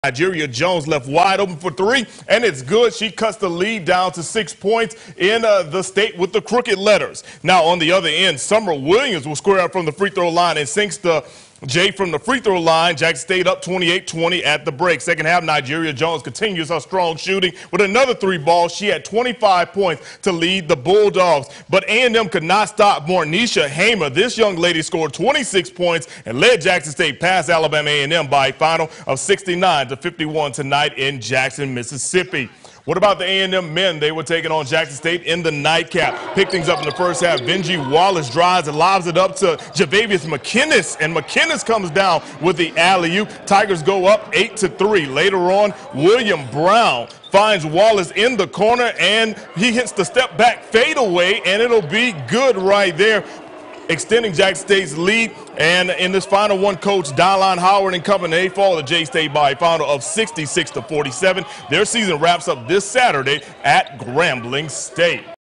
Nigeria Jones left wide open for three, and it's good. She cuts the lead down to 6 points in the state with the crooked letters. Now, on the other end, Summer Williams will square up from the free throw line and sinks the J from the free throw line. Jackson State up 28-20 at the break. Second half, Nigeria Jones continues her strong shooting with another three ball. She had 25 points to lead the Bulldogs. But A&M could not stop Mornisha Hamer. This young lady scored 26 points and led Jackson State past Alabama A&M by a final of 69-51 tonight in Jackson, Mississippi. What about the A&M men? They were taking on Jackson State in the nightcap. Picked things up in the first half. Benji Wallace drives and lobs it up to Javavius McKinnis, and McKinnis comes down with the alley-oop. Tigers go up 8-3. Later on, William Brown finds Wallace in the corner, and he hits the step-back fadeaway, and it'll be good right there, extending Jackson State's lead. And in this final one, Coach Dylon Howard and company, they fall to J-State by a final of 66-47. Their season wraps up this Saturday at Grambling State.